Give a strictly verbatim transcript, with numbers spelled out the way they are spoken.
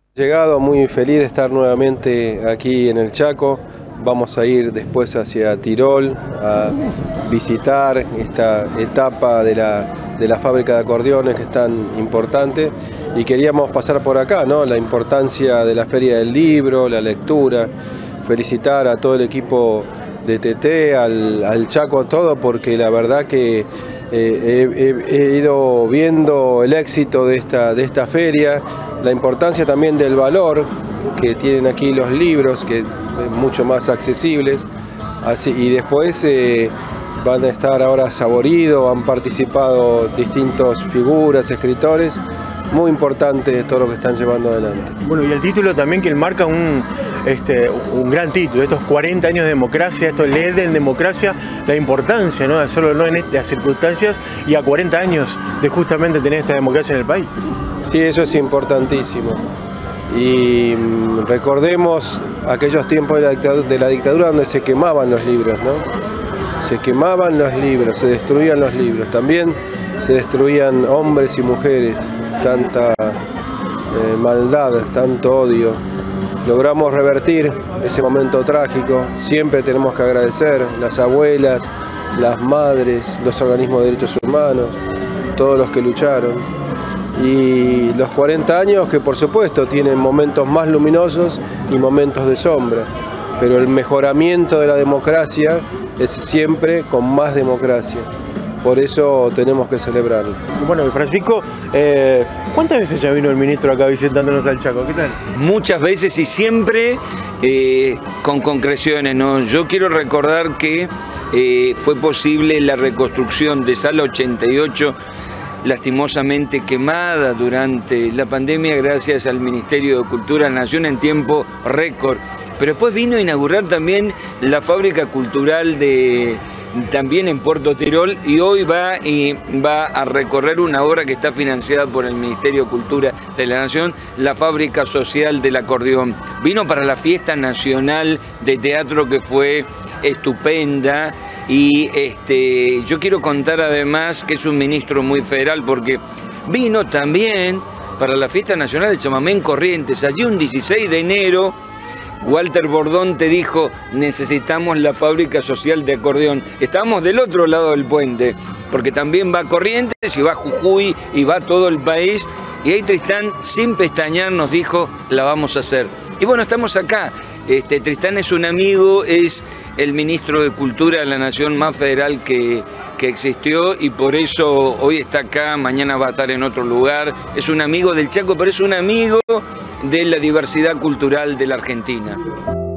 Llegado, muy feliz de estar nuevamente aquí en el Chaco. Vamos a ir después hacia Tirol a visitar esta etapa de la, de la fábrica de acordeones que es tan importante. Y queríamos pasar por acá, ¿no? La importancia de la Feria del Libro, la lectura. Felicitar a todo el equipo de T T, al, al Chaco, todo, porque la verdad que Eh, he, he ido viendo el éxito de esta, de esta feria, la importancia también del valor que tienen aquí los libros, que son mucho más accesibles. Así, y después eh, van a estar ahora Saborido, han participado distintas figuras, escritores. Muy importante todo lo que están llevando adelante. Bueno, y el título también que marca un, este, un gran título, estos cuarenta años de democracia, esto leer en democracia, la importancia, ¿no?, de hacerlo no en estas circunstancias y a cuarenta años de justamente tener esta democracia en el país. Sí, eso es importantísimo. Y recordemos aquellos tiempos de la dictadura, de la dictadura donde se quemaban los libros, ¿no? Se quemaban los libros, se destruían los libros. También se destruían hombres y mujeres. Tanta eh, maldad, tanto odio. Logramos revertir ese momento trágico. Siempre tenemos que agradecer las abuelas, las madres, los organismos de derechos humanos, todos los que lucharon. Y los cuarenta años que por supuesto tienen momentos más luminosos y momentos de sombra. Pero el mejoramiento de la democracia es siempre con más democracia. Por eso tenemos que celebrarlo. Bueno, Francisco, eh, ¿cuántas veces ya vino el ministro acá visitándonos al Chaco? ¿Qué tal? Muchas veces y siempre eh, con concreciones, ¿no? Yo quiero recordar que eh, fue posible la reconstrucción de Sala ochenta y ocho, lastimosamente quemada durante la pandemia, gracias al Ministerio de Cultura de la Nación en tiempo récord. Pero después vino a inaugurar también la fábrica cultural de... también en Puerto Tirol, y hoy va, y va a recorrer una obra que está financiada por el Ministerio de Cultura de la Nación, la Fábrica Social del Acordeón. Vino para la Fiesta Nacional de Teatro, que fue estupenda, y este, yo quiero contar además que es un ministro muy federal, porque vino también para la Fiesta Nacional de Chamamé en Corrientes. Allí un dieciséis de enero, Walter Bordón te dijo, necesitamos la fábrica social de acordeón. Estamos del otro lado del puente, porque también va a Corrientes y va a Jujuy y va a todo el país. Y ahí Tristán, sin pestañear, nos dijo, la vamos a hacer. Y bueno, estamos acá. Este, Tristán es un amigo, es el ministro de Cultura de la Nación más federal que, que existió, y por eso hoy está acá, mañana va a estar en otro lugar. Es un amigo del Chaco, pero es un amigo de la diversidad cultural de la Argentina.